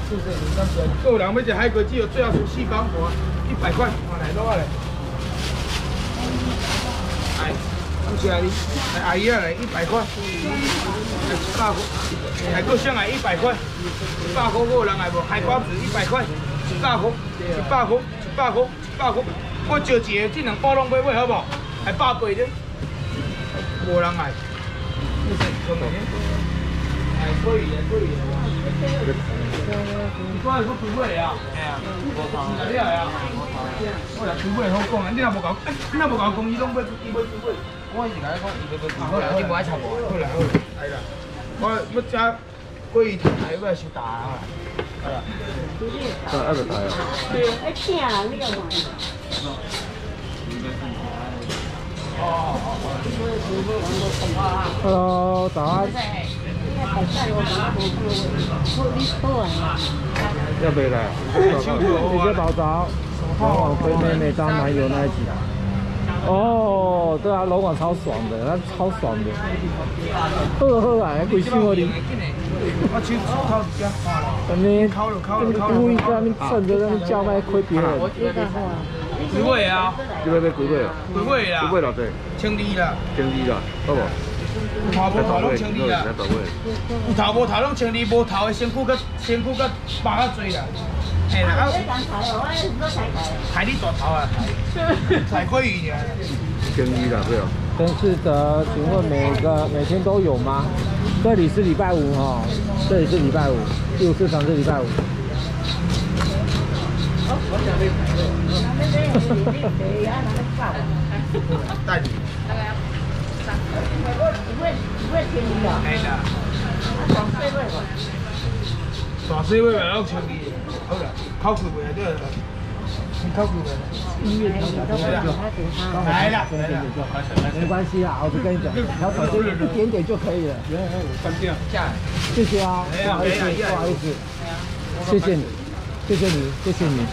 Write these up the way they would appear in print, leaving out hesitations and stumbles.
个人要吃海龟，只有最好出4磅半，100块，来多少嘞？哎，感谢你，阿姨啊来100块，100块，海龟箱来100块，100块个人来无？海瓜子100块，100块，100块，100块，100块，我招一个，这2包拢买好不好？还180的，无人来。哎，可以的，可以的。你过来说几尾啊？哎呀，你来啊！我来几尾好讲啊，你若无讲，你若无讲讲，伊拢买几尾？我是甲你讲，伊要好啦，你无爱插无？好啦好啦，来啦，我要吃桂鱼台，我要收大啊！好啦。啊，就大啊。对，爱请人你个嘛。 Hello， 早安。要不来？谢谢宝宝。龙网飞妹妹当男友那一集。哦，对啊，龙网超爽的，他超爽的。好啊，贵死我哩！ 我手烤一只， 你烤了， 故意在那边蹭着那边叫卖亏别人。 几尾啊？ 这边要几尾啊？ 几尾啦？ 几尾偌济 ？1200啦。 1200啦，好无？ 有头无头拢1200啦。有头无头拢1200，无头的身躯甲麻较济啦。嘿啦，啊。抬你大头啊！抬鲑鱼尔。 1200啦，对哦。曾世哲，请问每天都有吗？这里是礼拜五哈，这里是礼拜五，第五市场是礼拜五。 带你。哎啦。大水尾嘛，拢1200，好啦，烤几尾啊？对啦，你烤几尾？来啦， 没关系啦，我就跟你讲，调小声一点点就可以了。谢谢啊，不好意思，不好意思，谢谢你，谢谢你，谢谢你。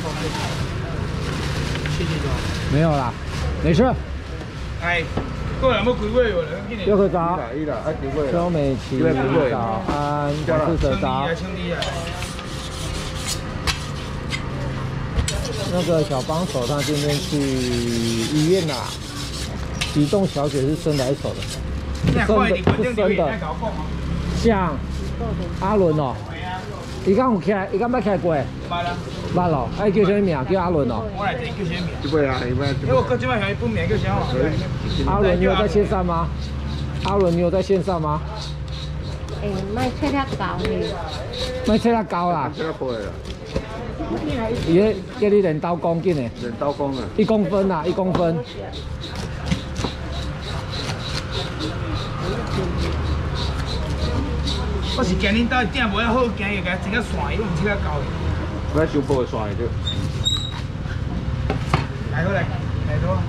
谢谢你。 没有啦，没事。 哎，个人要几尾哟？ 又个早，邱美琪早安，黄世哲早。那个小帮手他今天去医院啦，体重小姐是生来手的，是生的。像阿伦哦，伊敢有起来，伊敢捌起来过？捌咯，哎叫啥名？叫阿伦哦。 我来这叫啥名？ 这位啊，因为我哥这摆还本名叫啥？ 阿伦，你有在线上吗？阿伦，你有在线上吗？ 哎，卖切了高呢。 卖切了高啦。切了贵啦。伊个叫你练刀工紧的。练刀工啊。1公分啦，1公分。 我是惊恁兜顶无遐好，惊伊甲整个线，伊唔切了高。 我想补个线的对。 来过来，来多。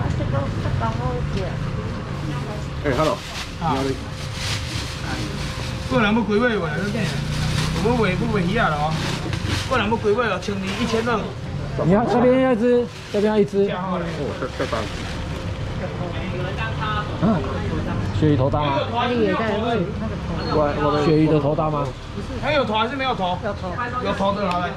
哎，hello。 啊。个人要几尾话？我卖鱼啊咯。个人要几尾哦？1200、1200。 你要这边要一只，这边要一只。 哦， 这棒。鳕鱼头大吗？鳕鱼的头大吗？ 还有头还是没有头？有头。有头的好来。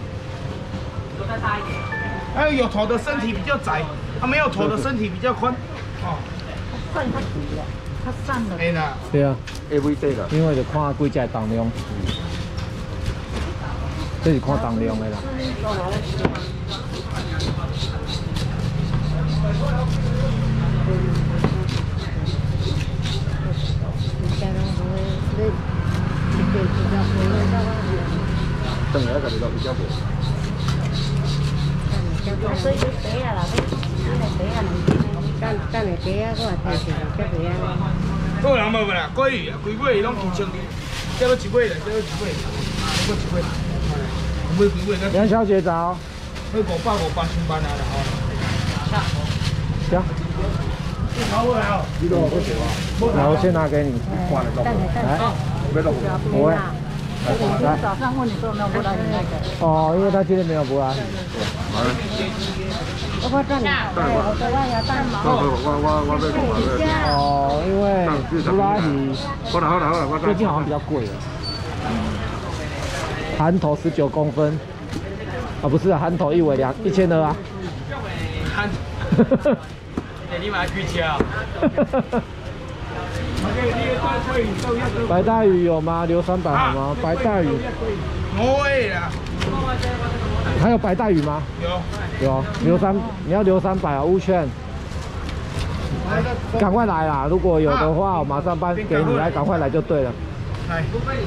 还有头的身体比较窄，它没有头的身体比较宽。哦。 算它低了，它散了。 哎啦。 对啊 ，every day 啦。因为就看几只重量，这是看重量的啦。等下个你到比较多。 所以就肥啊啦，肥啊，等下肥啊，我还提前较肥啊。 个人无啦，鲑鱼啊，规尾拢2,200，再要1尾啦，再要1尾，再1尾。买几尾？ 杨小姐早。 买500、500千万啊啦吼。 行。 好不好？ 来，我先拿给你。来，不会。来。 早上问你说有没有拨到你那个？ 哦，因为他今天没有拨啊。 我这里，我这边要带毛。 哦，因为布拉提最近好像比较贵了。 含头19公分，啊不是含头一尾1200啊。 含，你买几只啊？ 白带鱼有吗？留300好吗？白带鱼。 我的啦。 还有白带鱼吗？有，你要留300啊，乌券。赶快来啦！如果有的话，我马上搬给你，来赶快来就对了。来。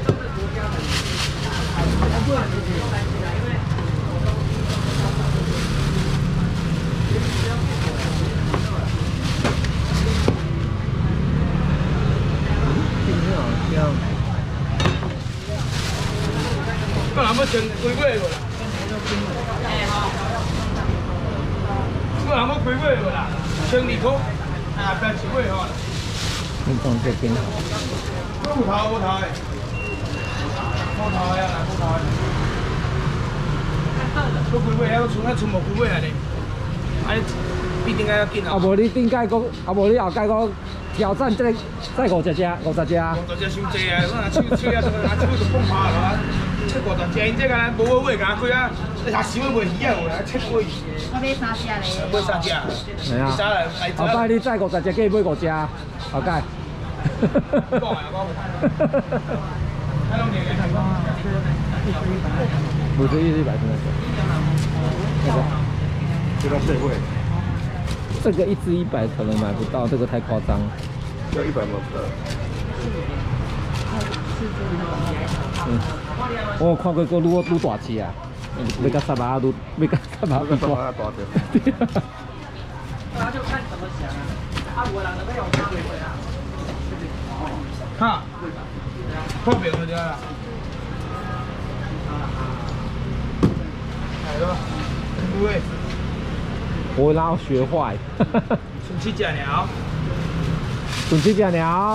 个人要穿几尾个啦？个人要几尾个啦？12箍，啊，不要1尾吼。 你从这边。 无头的，无头的啊，无头的。都几尾，还要剩无几尾啊哩？啊，必定要紧啊。啊， 无你顶届讲，啊无你后届讲挑战这再50只，50只。 50只伤济啊！我手啊，手就放趴了啊！这50只，因这个咱无尾甲开啊，你下想袂鱼啊，有来切尾。 我买3只嘞。 买3只。 系啊。后摆你载50只，计买5只，后届。讲啊，我。51是100真的是。这个最贵。这个1只100可能买不到，这个太夸张了。要100毛的。我有看过个愈大只啊，要甲300啊，要甲300愈大。那就看怎么想啊，啊，无人就要用3尾啊。 哈，破表了对啦。来咯，几位？ 我哪有学坏？ 剩7只鸟。 剩7只鸟。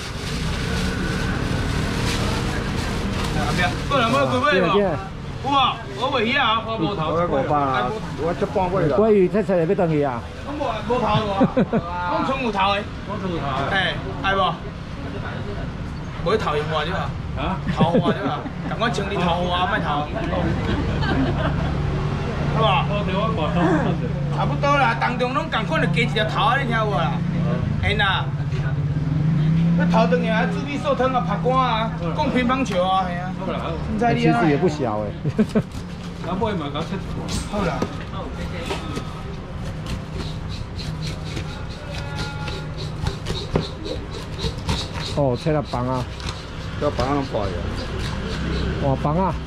后壁，个人要几尾无？有无？我袂晓啊，我无头。我500啊，我这半尾啦。 鲑鱼这车要转去啊？ 我无头无，我剩有头的。我剩有头的。哎，爱无？无头用话对吧？啊？头话对吧？赶快清理头话，卖头。好吧？差不多啦，当中拢共款，就加一条头，你听有无啦？嘿啦。那头长呀，自闭寿汤啊，拍杆啊，讲乒乓球啊，系啊。 其实也不小哎。 那买嘛，搞切。好啦。 哦，切了棒啊！ 这棒拢破呀！ 哇，棒啊！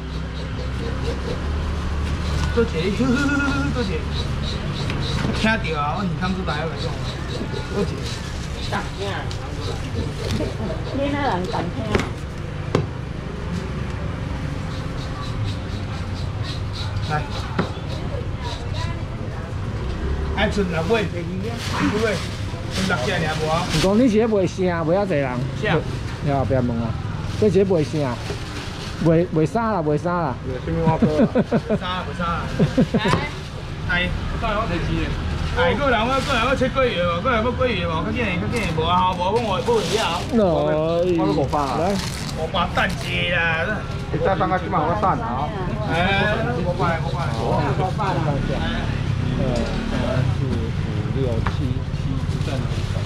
多谢，多谢。听到啊，我耳筒都戴了来讲。多谢。大声。你那人敢听？来。还剩6尾，几尾？剩6只尔无啊？ 唔讲你是卖声，卖遐济人。 啥？ 呀，别问啊，这是卖声，卖衫啦，卖衫啦。 什么花哥？ 衫，卖衫。哎，我提钱。哎，个人要切鲑鱼无？个人要鲑鱼无？较紧的，无啊，无我不会啊。 我都500啊。 来 ，500等一下啦。 你再放个几万我等啊。 哎，500来。 2、3、4、5、6、7、7站。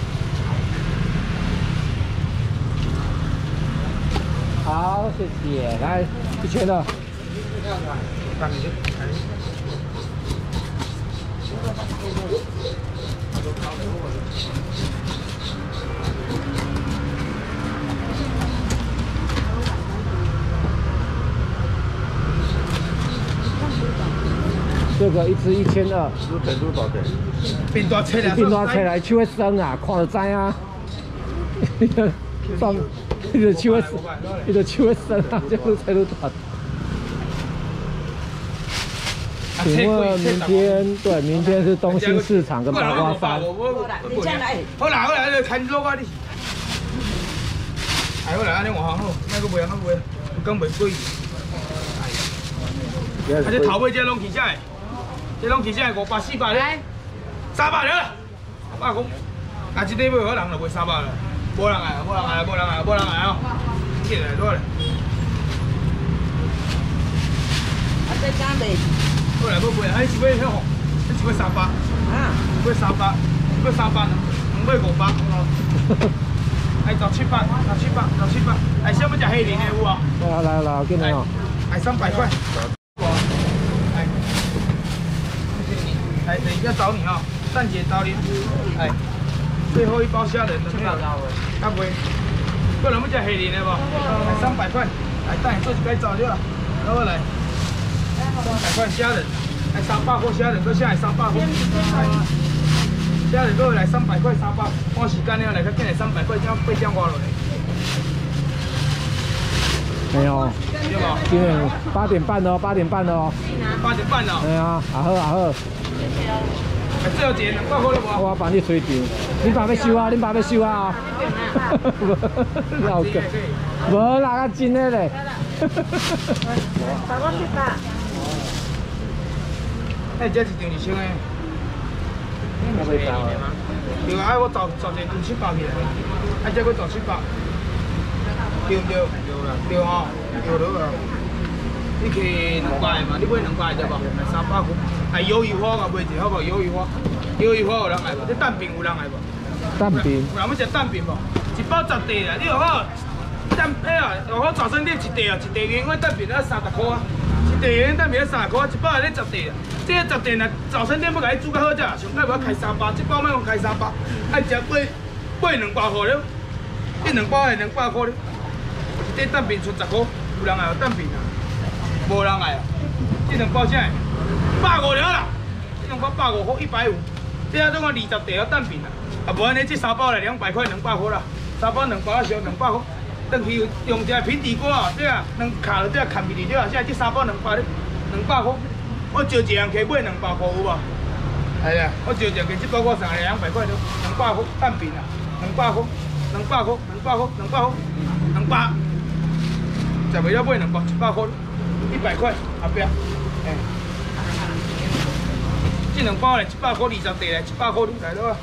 好，谢谢。来，1000的。这个1只1200， 变大车啦， 变大车来手会酸啊，看就知啊。放，你的手会，你的手会酸啊，这个才都大。请问明天是东兴市场跟八卦山。 好啦，你看路啊你。哎，好啦，安尼换好，卖个卖，讲袂贵。啊，这头尾这拢起价的，这拢起价500、400咧，300了，300讲，啊，这底要有人就卖300了，无人来啊！进来多嘞。 过来要买，还是要迄号，还是要300。啊？要300，要300，2买500，哎，1700，哎，想要食黑鳞的有啊？ 来，给你哦。 哎，300块。哎，等一下找你啊，蛋姐找你。哎，最后一包虾仁的没有？啊袂。过来要食黑鳞的无？哎，300块。哎，等下做一摆走对啦。来我来。300块虾仁，哎，300块虾仁，搁下来300块。虾仁搁来300块300，赶时间了来，较紧来300块，这8点外落来。 没有。 对无？ 今天8点半的哦，8点半的哦。 8点半哦。 哎呀，好。 哎，最后一个200块了无？ 我帮你吹场，恁爸要收啊，恁爸要收啊哦。老个，无啦，较真的嘞。 把我700。 哎，这是张2千的。对啊，我找一个张700去来，啊，这个找700，对不对？对吼，对了啊。你去200嘛，你买200对无？300块。哎，鱿鱼花我买一个好无？鱿鱼花有人爱无？这蛋饼有人爱无？ 蛋饼。 有人要食蛋饼无？一包10袋啦，你有好有好早餐店一袋啊，一袋圆圆蛋饼要30块啊，一袋圆圆蛋饼要30块，一包来10袋啊。这个10袋若早餐店要甲你煮较好食，上盖无开300，这包莫讲开300，爱食买200块了，这2包的200块了。这蛋饼出10块，有人爱蛋饼啊？无人爱啊。这2包啥？150了啦，这2包150块150，这啊总共20袋了蛋饼啦。啊，无安尼这3包来200块200块啦，3包2包小200块。等去用一个平底锅啊，对啊，卡了对啊，砍皮对啊，现在这3包200块，我招一人去买200块有无？系啊，我招一人这包我送来200块了，200块蛋饼啊，200块，200，食袂了买2包100块，100块后壁，哎，这2包来100块20袋来100块来了啊。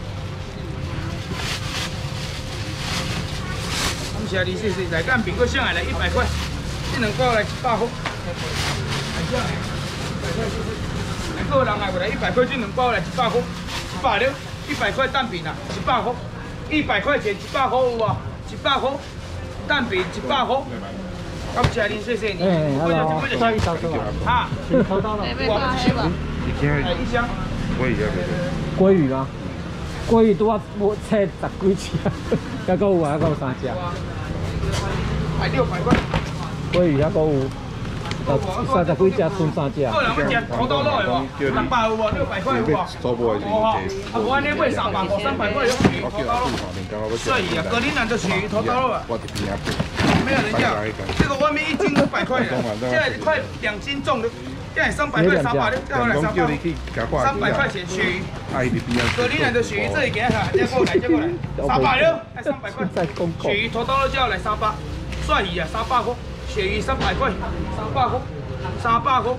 谢谢，来干饼个上来100块，这2包来100块，来上来100块，来个人来过来100块，这2包来100块，100了，100块蛋饼啊，100块，100块钱100块有无？100块蛋饼100块，感谢您，谢谢你。 哎，好了，再一勺出来。 哈， 抽到了。 一箱。 鲑鱼吗？鲑鱼拄啊，我切10几只，还佫有啊，佫有3只。 还600块。 鲑鱼还佫有30几只，剩3只。 个人要食土豆肉的无？600有无？600块有无？啊，无安尼买300块300块有属于土豆肉。所以啊，格林兰就属于土豆肉啊。没有人要，这个外面1斤500块的，现在快2斤重的。现在300块300的，再回来300块钱鳕鱼，格林兰的鳕鱼这里给他看，再过来300了，哎300块，鳕鱼土豆肉叫来300，蒜鱼啊300块，鳕鱼300块，300块，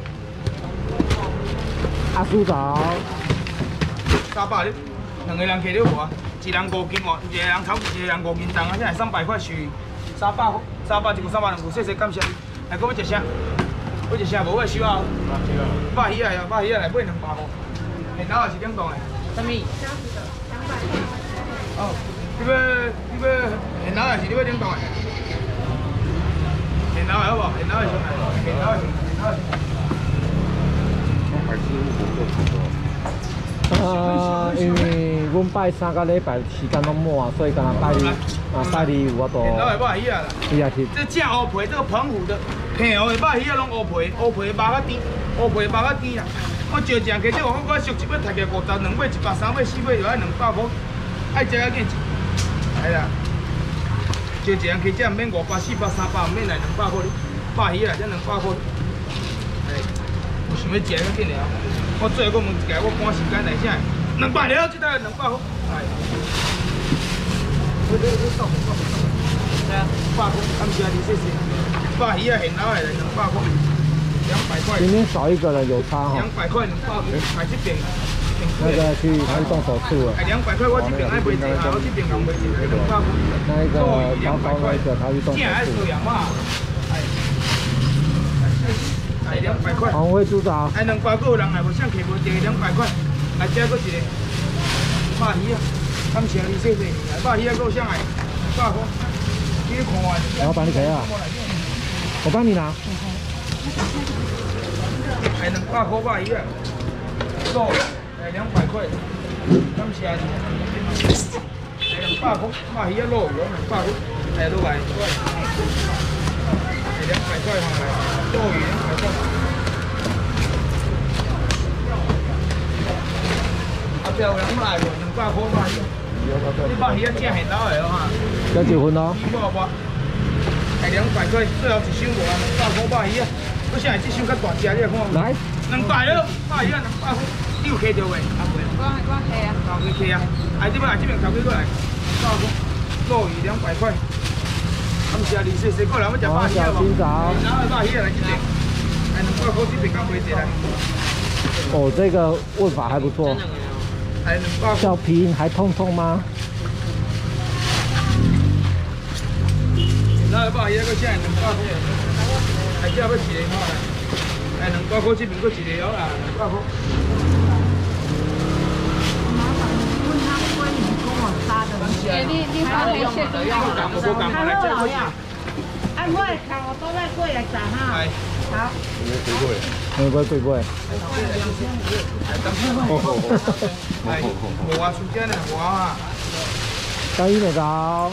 阿叔早 300了，2个人摕了无啊？一人5斤哦，一个人头一个人5斤重啊，现在300块鳕鱼，300块，300一个300两个，谢谢感谢你，来给我一声。我一声无我收啊，鲅鱼来啊，鲅鱼来买200块，现老也是冷冻的。什么？哦，你要现老也是你要冷冻的？现老的好无？现老的上来，现老的上来。 因为阮拜3个礼拜时间拢满，所以干那拜2有法度。 现老的鲅鱼啊啦。 是啊是。 这正乌皮，这个澎湖的平湖的鲅鱼啊，拢乌皮肉较甜，乌皮肉较甜啦。我招一人去，这个我俗一尾抬起50，2尾100、3尾4尾就爱200块，爱食较紧。系啦，招一人去，这毋免500、400、300，毋免来200块哩。鲅鱼啊，这200块。哎，有想要食较紧的啊！我最后我问一下，我赶时间来啥？200了，这台200块。哎。100块，感谢你，谢谢。鲅鱼啊，现捞的200块，200块。 今天少一个人有差哈。 200块200块，买这边。 那个去动手术了。 哎，200块我这边爱卖一下，我这边讲卖一下200块。 那个淘宝那个他去动手术。 这还是养嘛？哎，200 200块。 黄尾猪爪。 哎，两包个有人来无？想客无订200块。来，这个一个鲅鱼啊，感谢你谢谢。鲅鱼啊，够上来，200块。你看完。 老板你赔啊？我帮你拿。 哎，200块鲅鱼啊，肉哎200块，感谢你。哎，200块鲅鱼啊，肉200块，哎，落来，哎200块上来，肉鱼200块。啊，对，有人来无？200块鲅鱼。你鲅鱼啊，正现捞的哦哈。 要结婚咯？ 哎，200块，最后一箱无啊，200块鲅鱼啊。我现在这箱较大只，你来看。 来 ，200了，鲅鱼啊，200块，你有开着未？我开啊。开啊！哎，这边来，这边头几过来，200块，肉鱼200块。感谢你，谢谢，过来我吃鲅鱼啊无？然后鲅鱼来这边，哎，200块这边刚买一来。 哦，这个问法还不错。 哎，200块。 小皮还痛痛吗？ 然后鲅鱼个现在200块，哎，这要一个好啦。哎，200块这边搁一个好啦，200块。 你好，你谢谢。 好了呀。 啊，我看我都在过来找哈。好。 玫瑰贵不贵？ 无啊，出钱的无啊。 高一美高。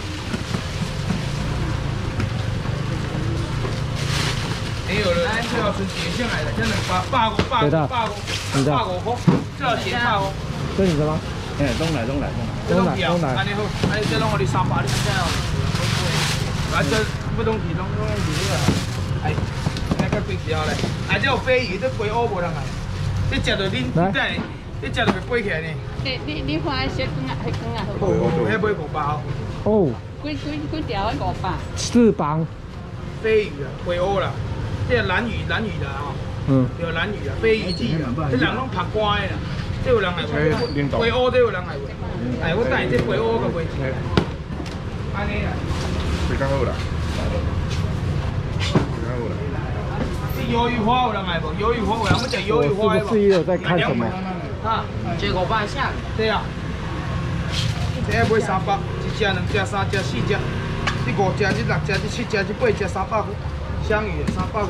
没有了，这要是点下来的，真的8块， 对的，你的 8块，这要点8块。 这你的吗？ 哎，东来。 安尼好，安尼这拢我哋300，你看哦。啊，这不东西拢鱼啊，哎，那个贵条嘞，啊，这有鲱鱼，这龟蚵无人来，你食到恁在，你食到会飞起来呢。 你看那些羹啊，迄羹啊，好。 迄买500哦。 哦。 几条迄500。 4磅。 鲱鱼啊，龟蚵啦，这蓝鱼啦吼。 嗯。 有蓝鱼啊，鲱鱼季啊，这人拢拍乖啦。这有人来买，龟蚵这有人来买。哎，我带这龟蚵个买起来。安尼啦。 非常好啦。 这鱿鱼花有人来无？鱿鱼花有人要吃鱿鱼花无？ 是不是也有在看什么？ 啊，这500下。对啊。这要买300，一只、2只、3只、4只，这5只、这6只、这7只、这8只300块。香鱼300块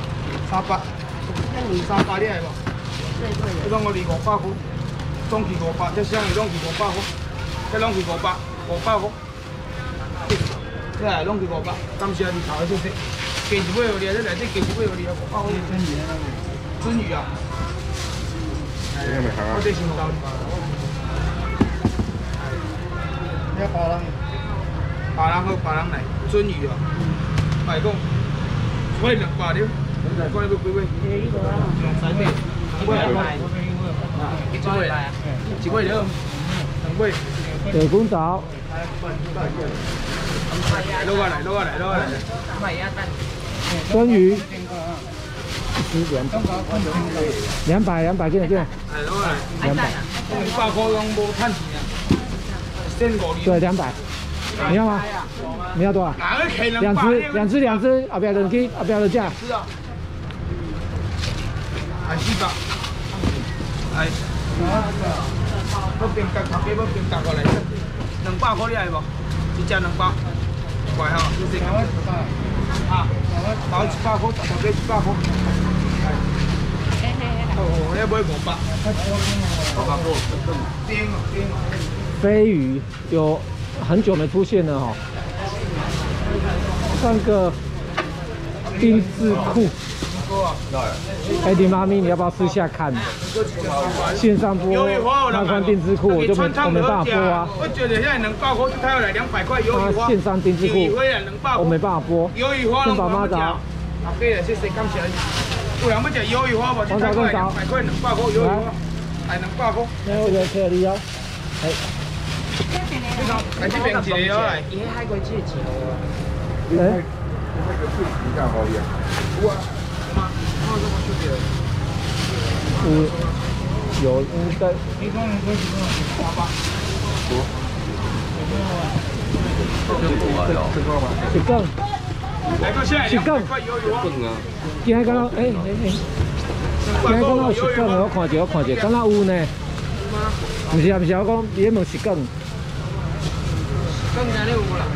，300。300你来无？这拢我离500块，总是500，这香鱼拢是500块，这拢是500块。这来拢是500，感谢你头的谢谢。鸡是买互你，这内底鸡是买互你500块。鳟鱼啊！我这先到你。你别人好，别人来，鳟鱼啊！白讲，所以200了，看你要几尾？用3尾，几尾来？几尾来？几尾了？2尾。 水滚枣。 落下来。 鳟鱼。200，进来。 哎，落下来。200块拢无趁钱啊，1500。 对，200。你要吗？你要多少？2只，后边2只，后边的价。 是啊。哎，400。哎。要变价，头家要变价过来，200块你来无？一只200，乖吼，谢谢。啊，包100块，头家100块。哦，要买500。冰。 鲱鱼有很久没出现了哈，算个丁字裤。哎，林妈咪，你要不要试下看？线上播那款定制裤，我没办法播啊。 我觉得现在200块就开回来200块鱿鱼花。 线上定制裤，我没办法播。 鱿鱼花先把妈找。 好，对了，谢谢，感谢你。有人要吃鱿鱼花无？就开过来200块，200块鱿鱼花，哎，200块。 那我就切你哦。哎。 来这边一个哦来。 伊迄海龟这钱。 哎。 你看好呀。 有啊。 有应该。 你讲你是800。 一更。 来个下来200块有啊。 今日敢若今日敢若有石梗的，我看者，敢若有呢。不是，我讲伊咧问石梗。 更加的有啦。